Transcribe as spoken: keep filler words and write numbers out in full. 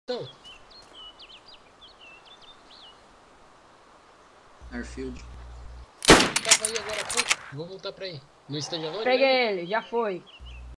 Então, Airfield. tava aí agora há pouco. Vou voltar pra aí. No stand agora? Peguei ele, já foi.